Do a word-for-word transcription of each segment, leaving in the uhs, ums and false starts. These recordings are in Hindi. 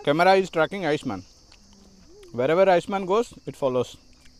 Camera is tracking Ayushman. Wherever Ayushman goes, it follows.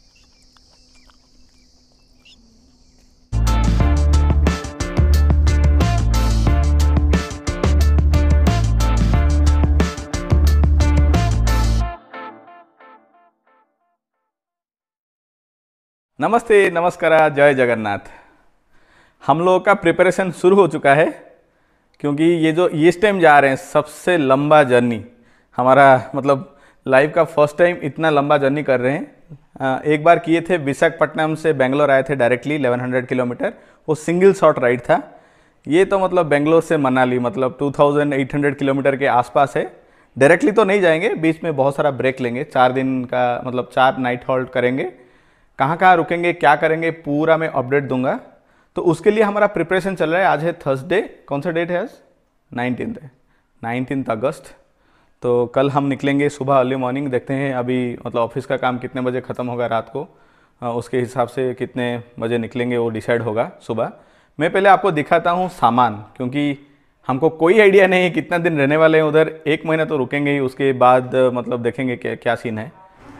नमस्ते, नमस्कार, जय जगन्नाथ। हम लोगों का प्रिपरेशन शुरू हो चुका है क्योंकि ये जो इस टाइम जा रहे हैं सबसे लंबा जर्नी हमारा, मतलब लाइफ का फर्स्ट टाइम इतना लंबा जर्नी कर रहे हैं। एक बार किए थे विशाखापट्टनम से बेंगलोर आए थे डायरेक्टली ग्यारह सौ किलोमीटर, वो सिंगल शॉट राइड था। ये तो मतलब बेंगलोर से मनाली मतलब अट्ठाईस सौ किलोमीटर के आसपास है। डायरेक्टली तो नहीं जाएंगे, बीच में बहुत सारा ब्रेक लेंगे। चार दिन का मतलब चार नाइट हॉल्ट करेंगे। कहाँ कहाँ रुकेंगे, क्या करेंगे, पूरा मैं अपडेट दूंगा। तो उसके लिए हमारा प्रिपरेशन चल रहा है। आज है थर्सडे, कौन सा डेट है आज? नाइनटीन है, नाइनटीन अगस्त। तो कल हम निकलेंगे सुबह अर्ली मॉर्निंग। देखते हैं अभी मतलब ऑफिस का काम कितने बजे ख़त्म होगा रात को, उसके हिसाब से कितने बजे निकलेंगे वो डिसाइड होगा सुबह। मैं पहले आपको दिखाता हूँ सामान, क्योंकि हमको कोई आइडिया नहीं है कितना दिन रहने वाले हैं उधर। एक महीना तो रुकेंगे ही, उसके बाद मतलब देखेंगे क्या क्या सीन है।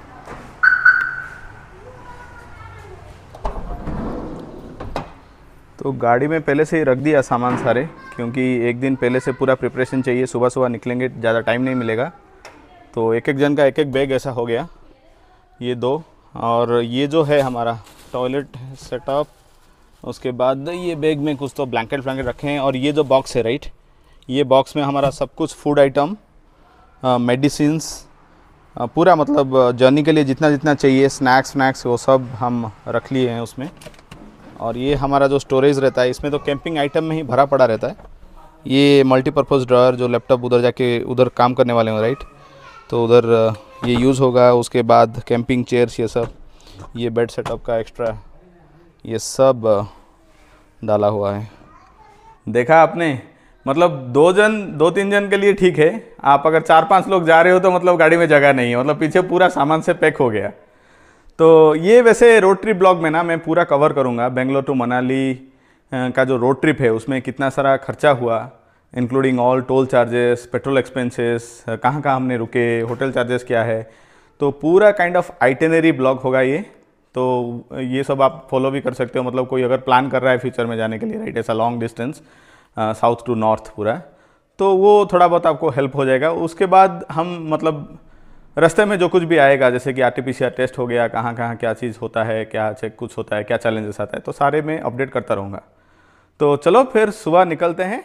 तो गाड़ी में पहले से ही रख दिया सामान सारे, क्योंकि एक दिन पहले से पूरा प्रिपरेशन चाहिए। सुबह सुबह निकलेंगे, ज़्यादा टाइम नहीं मिलेगा। तो एक एक जन का एक एक बैग ऐसा हो गया, ये दो। और ये जो है हमारा टॉयलेट सेटअप, उसके बाद ये बैग में कुछ तो ब्लैंकेट फ्लैंकेट रखे हैं। और ये जो बॉक्स है राइट, ये बॉक्स में हमारा सब कुछ फूड आइटम, मेडिसिन्स, पूरा मतलब जर्नी के लिए जितना जितना चाहिए, स्नैक्स स्नैक्स वो सब हम रख लिए हैं उसमें। और ये हमारा जो स्टोरेज रहता है, इसमें तो कैंपिंग आइटम में ही भरा पड़ा रहता है। ये मल्टीपर्पज़ ड्रॉअर, जो लैपटॉप उधर जाके उधर काम करने वाले हैं राइट, तो उधर ये यूज़ होगा। उसके बाद कैंपिंग चेयर्स, ये सब, ये बेड सेटअप का एक्स्ट्रा, ये सब डाला हुआ है। देखा आपने, मतलब दो जन दो तीन जन के लिए ठीक है। आप अगर चार पांच लोग जा रहे हो तो मतलब गाड़ी में जगह नहीं है, मतलब पीछे पूरा सामान से पैक हो गया। तो ये वैसे रोड ट्रिप ब्लॉग में ना मैं पूरा कवर करूँगा। बेंगलोर टू मनाली का जो रोड ट्रिप है उसमें कितना सारा खर्चा हुआ, including all toll charges, petrol expenses, कहाँ कहाँ हमने रुके, होटल चार्जेस क्या है। तो पूरा काइंड ऑफ आइटिनरी ब्लॉग होगा ये। तो ये सब आप फॉलो भी कर सकते हो, मतलब कोई अगर प्लान कर रहा है फ्यूचर में जाने के लिए राइट, ऐसा long distance south to north पूरा, तो वो थोड़ा बहुत आपको हेल्प हो जाएगा। उसके बाद हम मतलब रास्ते में जो कुछ भी आएगा, जैसे कि R T P C R test हो गया, कहाँ कहाँ क्या चीज़ होता है, क्या चेक कुछ होता है, क्या चैलेंजेस आता है, तो सारे में अपडेट करता रहूँगा। तो चलो फिर सुबह निकलते हैं।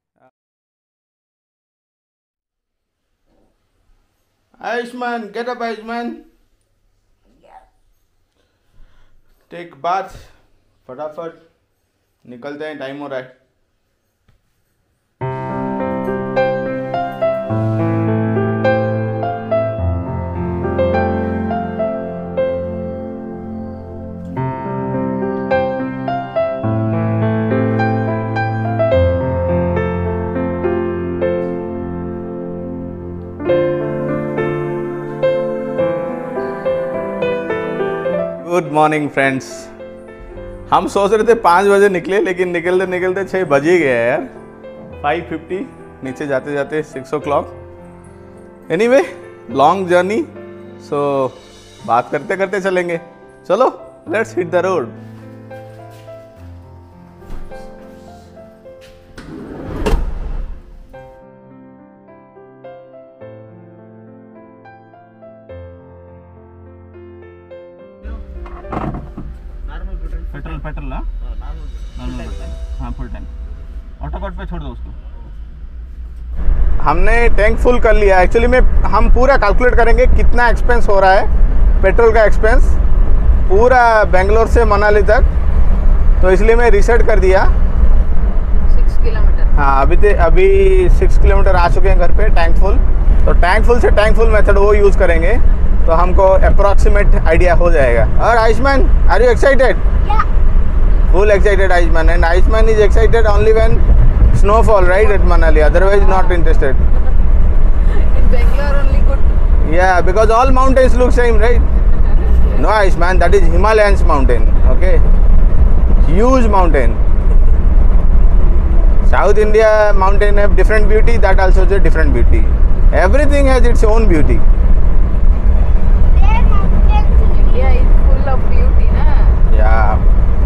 Ayushman, get up Ayushman, take bath, फटाफट निकलते हैं, टाइम हो रहा है। Good morning friends. हम सोच रहे थे पाँच बजे निकले, लेकिन निकलते निकलते छः बज ही गया यार। फाइव फिफ्टी, नीचे जाते जाते six o'clock. Anyway, long journey, so बात करते करते चलेंगे। चलो let's hit the road. Petrol petrol हाँ हाँ फुल टैंक, ऑटो कट पे छोड़ दो उसको। हमने टैंक फुल कर लिया। एक्चुअली में हम पूरा कैलकुलेट करेंगे कितना एक्सपेंस हो रहा है पेट्रोल का एक्सपेंस पूरा बेंगलोर से मनाली तक, तो इसलिए मैं रिसेट कर दिया। सिक्स किलोमीटर हाँ, अभी ते, अभी सिक्स किलोमीटर आ चुके हैं घर पे टैंक फुल। तो टैंक फुल से टैंक फुल मेथड वो यूज़ करेंगे, तो हमको अप्रॉक्सीमेट आइडिया हो जाएगा। और Ayushman, are you excited? Full excited Ayushman, and Ayushman is excited only when snowfall right at Manali, otherwise not interested. In Bangalore only good. Yeah, because all mountains look same right. No Ayushman, that is Himalayas mountain, okay, huge mountain. South India mountain have different beauty, that also is a different beauty. Everything has its own beauty. India is full of beauty, na? Yeah.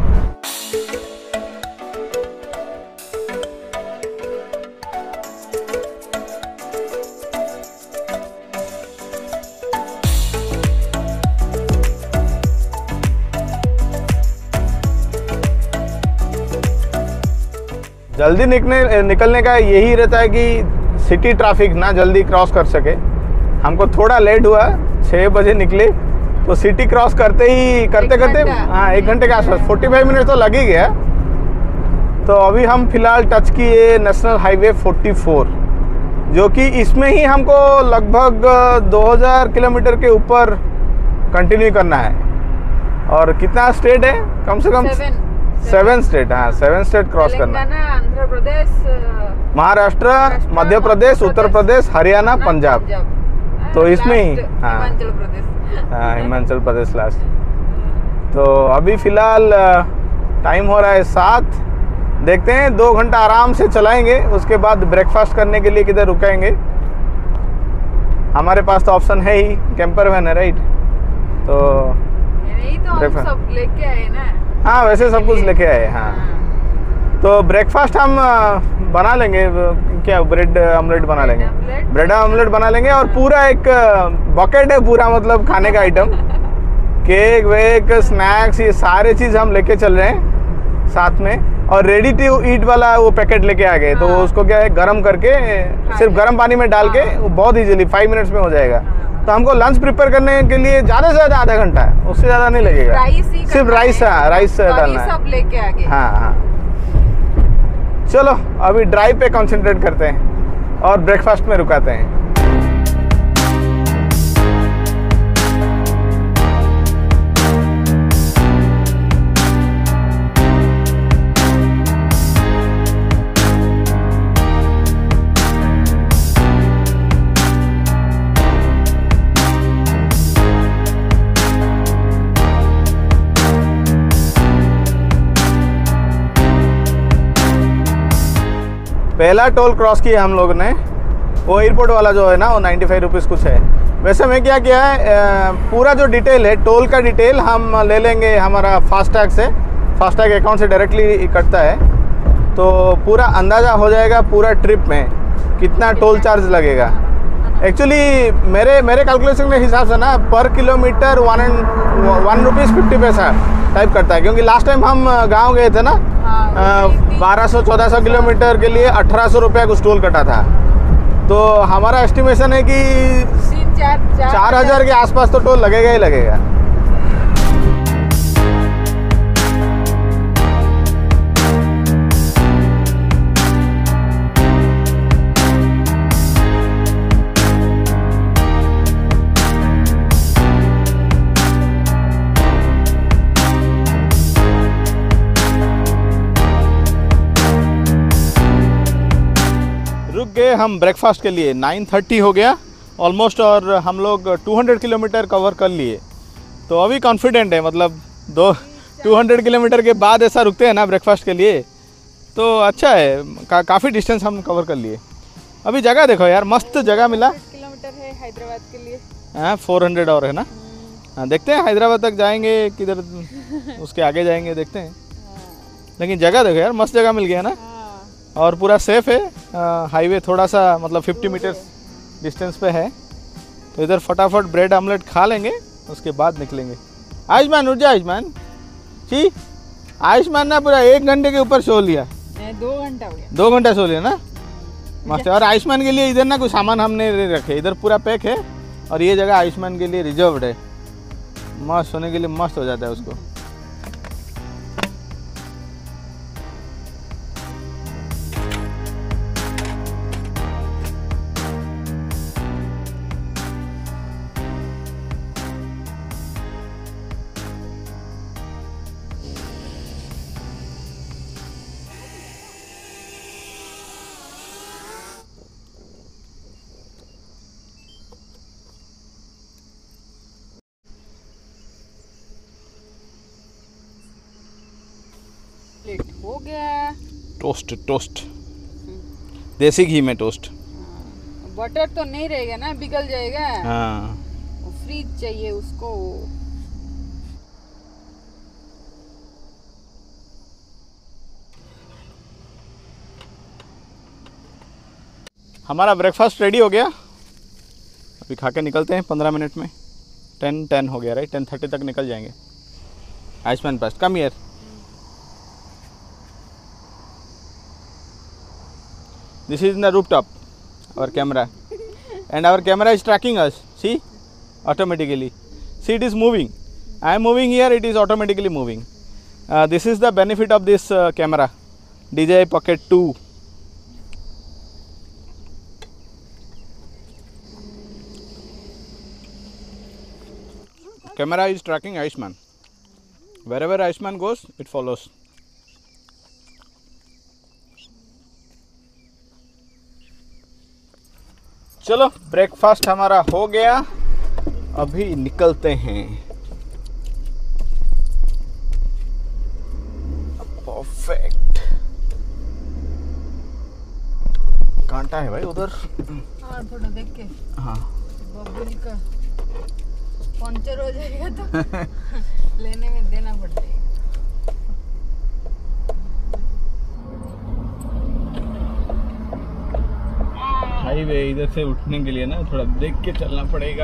जल्दी निकलने निकलने का यही रहता है कि सिटी ट्रैफिक ना जल्दी क्रॉस कर सके। हमको थोड़ा लेट हुआ, छः बजे निकले तो सिटी क्रॉस करते ही करते एक करते घंटा। हाँ एक घंटे के आसपास फोर्टी फाइव मिनट तो लग ही गया। तो अभी हम फिलहाल टच किए नेशनल हाईवे फोर्टी फोर, जो कि इसमें ही हमको लगभग दो हज़ार किलोमीटर के ऊपर कंटिन्यू करना है। और कितना स्टेट है? कम से कम Seven. Seven state. हाँ सेवन स्टेट क्रॉस करना है। तेलंगाना, आंध्र प्रदेश, अ, महाराष्ट्र, महाराष्ट्र, मध्य प्रदेश, उत्तर प्रदेश, हरियाणा, ना, पंजाब। हाँ, तो इसमें ही, last हाँ। हिमाचल प्रदेश। हाँ हिमाचल प्रदेश लास्ट। तो अभी फ़िलहाल टाइम हो रहा है सात। देखते हैं, दो घंटा आराम से चलाएंगे, उसके बाद ब्रेकफास्ट करने के लिए किधर रुकेंगे। हमारे पास तो ऑप्शन है ही, कैंपर वैन है, राइट? तो नहीं तो हम Breakfast. सब लेके आए ना। हाँ वैसे सब कुछ लेके आए। हाँ तो ब्रेकफास्ट हम अ, बना लेंगे। क्या ब्रेड ऑमलेट बना लेंगे? ऑमलेट। ब्रेड ऑमलेट बना लेंगे। और पूरा एक बकेट है पूरा, मतलब खाने का आइटम, केक वेक स्नैक्स, ये सारे चीज़ हम लेके चल रहे हैं साथ में। और रेडी टू ईट वाला वो पैकेट लेके आ गए। तो हाँ। उसको क्या है, गर्म करके सिर्फ गर्म पानी में डाल के हाँ। वो बहुत इजीली फाइव मिनट्स में हो जाएगा। हाँ। तो हमको लंच प्रिपेयर करने के लिए ज़्यादा से ज़्यादा आधा घंटा है, उससे ज़्यादा नहीं लगेगा। राइस ही सिर्फ करना राइस, है। हाँ राइस करी डालना है। सब लेके आ गए। हाँ हाँ चलो अभी ड्राइव पे कंसंट्रेट करते हैं और ब्रेकफास्ट में रुकाते हैं। पहला टोल क्रॉस किया हम लोग ने, वो एयरपोर्ट वाला जो है ना, वो नाइन्टी फाइव रुपीज़ कुछ है। वैसे मैं क्या किया है, अ, पूरा जो डिटेल है टोल का डिटेल हम ले लेंगे हमारा फास्टैग से। फास्टैग अकाउंट से डायरेक्टली कटता है, तो पूरा अंदाज़ा हो जाएगा पूरा ट्रिप में कितना टोल चार्ज लगेगा। एक्चुअली मेरे मेरे कैलकुलेशन के हिसाब से ना पर kilometre one and one rupees fifty पैसा टाइप करता है। क्योंकि लास्ट टाइम हम गांव गए थे ना, बारह सौ चौदह सौ किलोमीटर के लिए अठारह सौ रुपया कुछ टोल कटा था। तो हमारा एस्टिमेशन है कि तीन चार चार हज़ार के आसपास तो टोल लगेगा ही लगेगा। रुक गए हम ब्रेकफास्ट के लिए। नाइन थर्टी हो गया ऑलमोस्ट, और हम लोग टू हंड्रेड किलोमीटर कवर कर लिए। तो अभी कॉन्फिडेंट है, मतलब दो टू हंड्रेड किलोमीटर के बाद ऐसा रुकते हैं ना ब्रेकफास्ट के लिए, तो अच्छा है। का, काफ़ी डिस्टेंस हम कवर कर लिए। अभी जगह देखो यार, मस्त जगह मिला। किलोमीटर है हैदराबाद के लिए। हाँ फोर हंड्रेड और है ना। हाँ देखते हैं हैदराबाद तक जाएंगे किधर, उसके आगे जाएंगे, देखते हैं। लेकिन जगह देखो यार, मस्त जगह मिल गया ना, और पूरा सेफ है। हाईवे थोड़ा सा मतलब फिफ्टी मीटर्स डिस्टेंस पे है। तो इधर फटाफट ब्रेड ऑमलेट खा लेंगे, उसके बाद निकलेंगे। आयुष्मान उठ जा आयुष्मान जी। आयुष्मान ने पूरा एक घंटे के ऊपर सो लिया। दो घंटा हो गया। दो घंटा सो लिया ना, मस्त है। और आयुष्मान के लिए इधर ना कुछ सामान हमने रखे, इधर पूरा पैक है। और ये जगह आयुष्मान के लिए रिजर्व्ड है, मस्त सोने के लिए मस्त हो जाता है उसको। लेट हो गया। टोस्ट टोस्ट देसी घी में टोस्ट। बटर वाटर तो नहीं रहेगा ना, पिघल जाएगा। हाँ फ्रीज चाहिए उसको। हमारा ब्रेकफास्ट रेडी हो गया, अभी खा के निकलते हैं पंद्रह मिनट में। टेन टेन हो गया राइट, टेन थर्टी तक निकल जाएंगे। आयुष्मान पास come here. This is the roof top our camera and our camera is tracking us, see, automatically. See, it is moving. I am moving here, it is automatically moving. Uh, this is the benefit of this uh, camera, D J I Pocket two. Camera is tracking Ayushman. Wherever Ayushman goes, it follows. चलो ब्रेकफास्ट हमारा हो गया, अभी निकलते हैं। परफेक्ट। कांटा है भाई उधर। हाँ थोड़ा देख के। हाँ बबुल का पंचर हो जाएगा तो लेने में देना पड़ता है। हाईवे इधर से उठने के लिए ना थोड़ा देख के चलना पड़ेगा।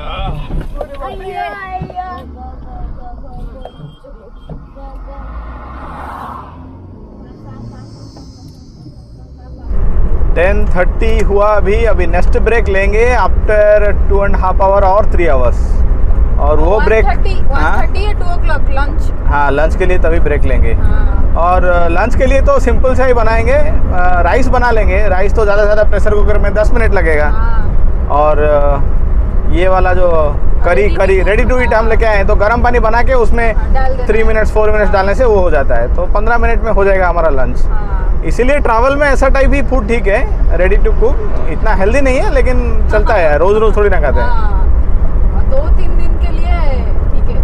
टेन थर्टी हुआ अभी अभी नेक्स्ट ब्रेक लेंगे after two and half hour और थ्री आवर्स। और वो ब्रेक वन थर्टी या टू ओ क्लॉक लंच। हाँ लंच के लिए तभी ब्रेक लेंगे। हाँ। और लंच के लिए तो सिंपल सा ही बनाएंगे, राइस बना लेंगे। राइस तो ज़्यादा से ज़्यादा प्रेशर कुकर में दस मिनट लगेगा। हाँ। और ये वाला जो करी करी रेडी टू ईट हम लेके आए हैं, तो गर्म पानी बना के उसमें थ्री मिनट्स फोर मिनट्स डालने से वो हो जाता है, तो पंद्रह मिनट में हो जाएगा हमारा लंच। हाँ। इसीलिए ट्रैवल में ऐसा टाइप ही फूड ठीक है, रेडी टू कुक। इतना हेल्दी नहीं है लेकिन चलता है, रोज़ रोज़ थोड़ी ना खाते हैं। हाँ। दो तीन दिन के लिए ठीक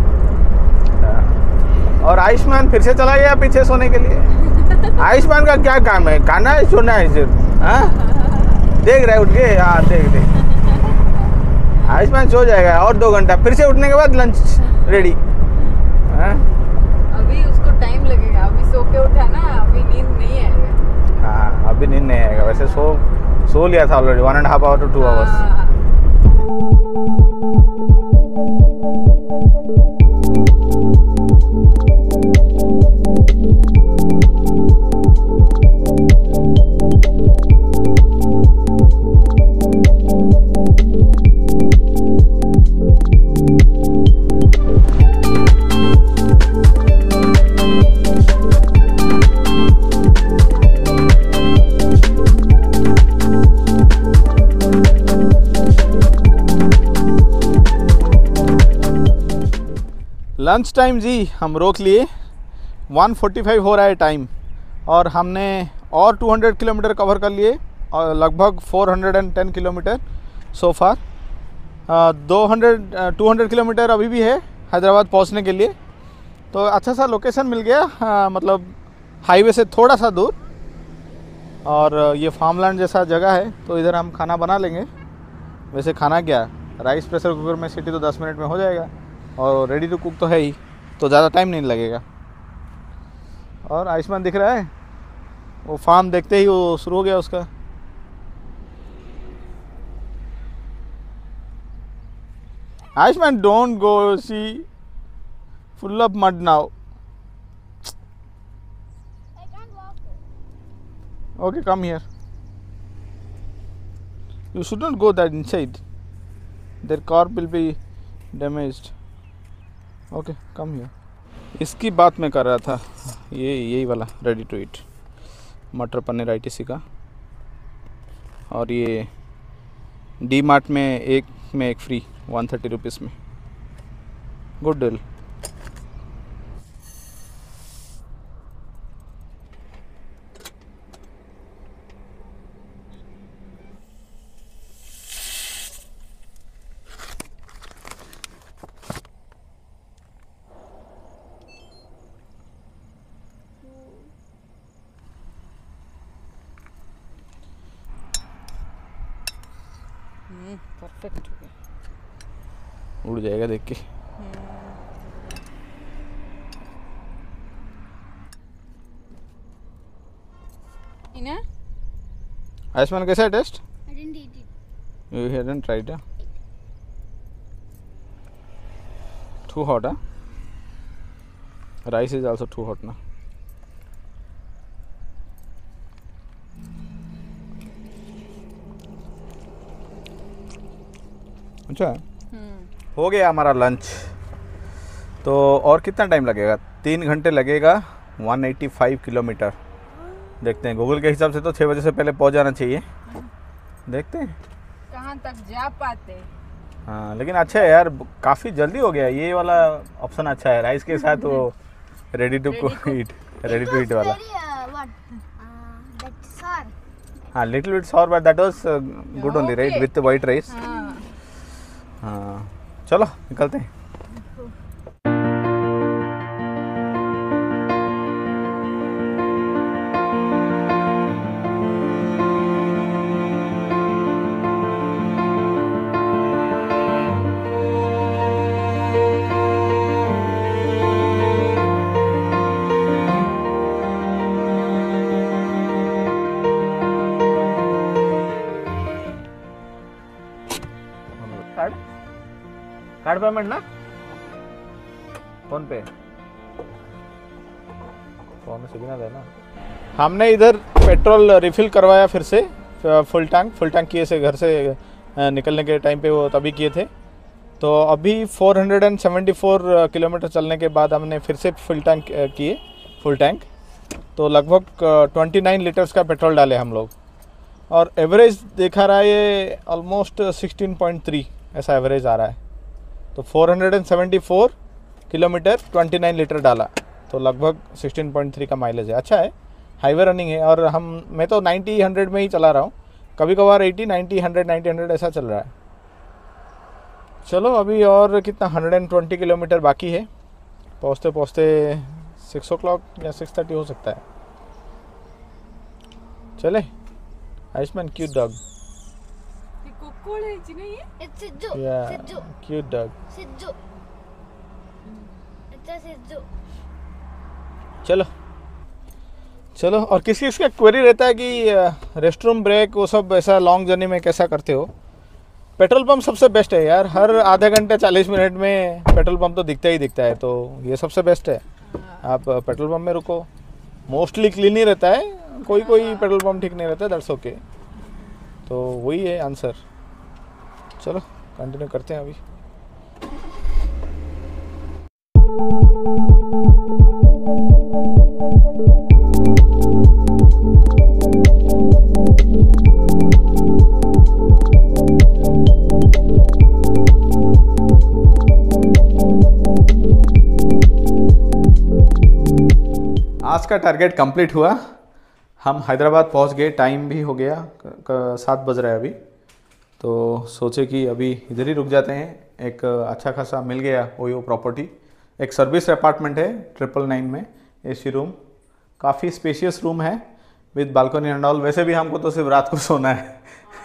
है। और आयुष्मान फिर से चला गया पीछे सोने के लिए। आयुष्मान का क्या काम है, खाना है सोना है सिर्फ। हाँ देख रहे उठ के, हाँ देख देख आयुष्मान सो जाएगा और दो घंटा, फिर से उठने के बाद लंच रेडी। हाँ अभी उसको टाइम लगेगा, अभी सो के उठा ना, अभी नींद नहीं आएगा। हाँ अभी नींद नहीं आएगा, वैसे सो सो लिया था already one and half hour two two hours. Lunch time जी हम रोक लिए, वन फोर्टी फाइव हो रहा है टाइम, और हमने और टू हंड्रेड किलोमीटर कवर कर लिए, और लगभग four hundred ten kilometre so far. दो हंड्रेड टू हंड्रेड किलोमीटर अभी भी है हैदराबाद पहुंचने के लिए। तो अच्छा सा लोकेशन मिल गया, आ, मतलब हाईवे से थोड़ा सा दूर, और ये फार्मलैंड जैसा जगह है, तो इधर हम खाना बना लेंगे। वैसे खाना क्या, राइस प्रेशर कुकर में सीटी तो दस मिनट में हो जाएगा, और रेडी टू कुक तो है ही, तो ज़्यादा टाइम नहीं लगेगा। और आयुष्मान दिख रहा है, वो फार्म देखते ही वो शुरू हो गया उसका। Ayushman don't go, see full of mud now. Okay come here, you should not go that inside, there crop will be damaged. Okay come here. इसकी बात मैं कर रहा था, ये यही वाला रेडी टू ईट मटर पनीर आई टी सी का। और ये डी मार्ट में एक में एक फ्री वन थर्टी रुपीज़ में, गुड डील। उड़ जाएगा देख के। ना आयुष्मान कैसा है taste? I didn't eat it. You hadn't tried it? Too hot, huh? Rice is also too hot ना। अच्छा है। हो गया हमारा लंच। तो और कितना टाइम लगेगा? तीन घंटे लगेगा, एक सौ पचासी किलोमीटर। देखते हैं, गूगल के हिसाब से तो छः बजे से पहले पहुंच जाना चाहिए। देखते हैं कहाँ तक जा पाते। हाँ, लेकिन अच्छा है यार, काफ़ी जल्दी हो गया। ये वाला ऑप्शन अच्छा है, राइस के साथ वो ready to eat, ready to eat वाला। Very, uh, what? Uh, that sour. हाँ, little bit sour but that was good only right with white rice. हाँ हाँ, चलो निकलते हैं। कार्ड कार्ड पेमेंट ना, फोन पे फोन सिग्नल है ना। हमने इधर पेट्रोल रिफिल करवाया फिर से, फुल टैंक फुल टैंक किए से घर से अ, निकलने के टाइम पे वो तभी किए थे। तो अभी चार सौ चौहत्तर किलोमीटर चलने के बाद हमने फिर से फुल टैंक अ, किए फुल टैंक। तो लगभग उनतीस लीटर्स का पेट्रोल डाले हम लोग, और एवरेज देखा रहा है ये ऑलमोस्ट सोलह पॉइंट तीन ऐसा एवरेज आ रहा है। तो चार सौ चौहत्तर किलोमीटर उनतीस लीटर डाला, तो लगभग सोलह पॉइंट तीन का माइलेज है। अच्छा है, हाईवे रनिंग है। और हम मैं तो नब्बे हंड्रेड में ही चला रहा हूँ, कभी कभार अस्सी नब्बे हंड्रेड नब्बे हंड्रेड ऐसा चल रहा है। चलो अभी और कितना एक सौ बीस किलोमीटर बाकी है, पहुँचते पहुँचते सिक्स ओ क्लॉक या सिक्स थर्टी हो सकता है। चले आयुष्मान, क्यूट डॉग। ये कुकुर है जी नहीं है? It's Sidju. या Sidju. Cute dog. Sidju. It's a Sidju. चलो चलो। और किसी किसी का क्वेरी रहता है कि रेस्ट रूम ब्रेक वो सब ऐसा लॉन्ग जर्नी में कैसा करते हो? पेट्रोल पंप सबसे बेस्ट है यार, हर आधे घंटे चालीस मिनट में पेट्रोल पंप तो दिखता ही दिखता है, तो ये सबसे बेस्ट है। आप पेट्रोल पंप में रुको, मोस्टली क्लीन ही रहता है, कोई कोई पेट्रोल पंप ठीक नहीं रहता, दैट्स ओके। तो वही है आंसर। चलो कंटिन्यू करते हैं अभी। आज का टारगेट कंप्लीट हुआ, हम हैदराबाद पहुंच गए, टाइम भी हो गया, सात बज रहा है अभी। तो सोचे कि अभी इधर ही रुक जाते हैं। एक अच्छा खासा मिल गया ओयो प्रॉपर्टी, एक सर्विस अपार्टमेंट है ट्रिपल नाइन में, एसी रूम, काफ़ी स्पेशियस रूम है विद बालकनी एंड ऑल। वैसे भी हमको तो सिर्फ रात को सोना है।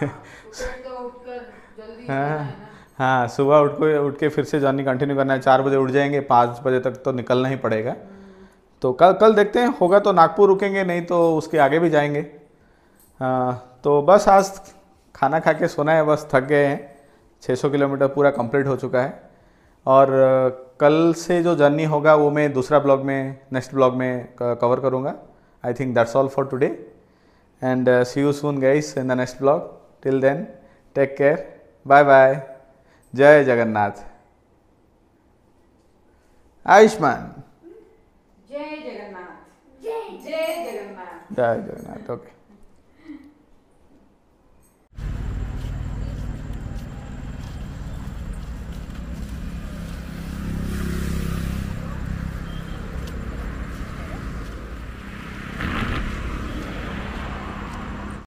हाँ हाँ, सुबह उठ को उठ के फिर से जर्नी कंटिन्यू करना है। चार बजे उठ जाएंगे, पाँच बजे तक तो निकलना ही पड़ेगा। तो कल कल देखते हैं, होगा तो नागपुर रुकेंगे, नहीं तो उसके आगे भी जाएंगे। आ, तो बस आज खाना खा के सोना है, बस थक गए हैं। छह सौ किलोमीटर पूरा कंप्लीट हो चुका है। और कल से जो जर्नी होगा वो मैं दूसरा ब्लॉग में, नेक्स्ट ब्लॉग में कवर करूँगा। I think that's all for today and see you soon guys in the next vlog. Till then take care, bye bye, Jai Jagannath. Ayushman, जय जगन्नाथ। जय जय जगन्नाथ। जय जगन्नाथ। ओके।